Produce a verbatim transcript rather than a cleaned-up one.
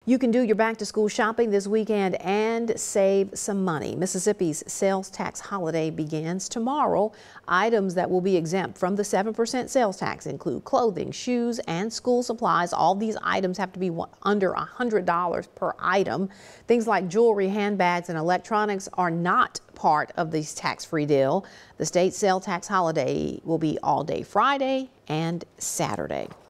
You can do your back to school shopping this weekend and save some money. Mississippi's sales tax holiday begins tomorrow. Items that will be exempt from the seven percent sales tax include clothing, shoes, and school supplies. All these items have to be under one hundred dollars per item. Things like jewelry, handbags, and electronics are not part of this tax-free deal. The state sales tax holiday will be all day Friday and Saturday.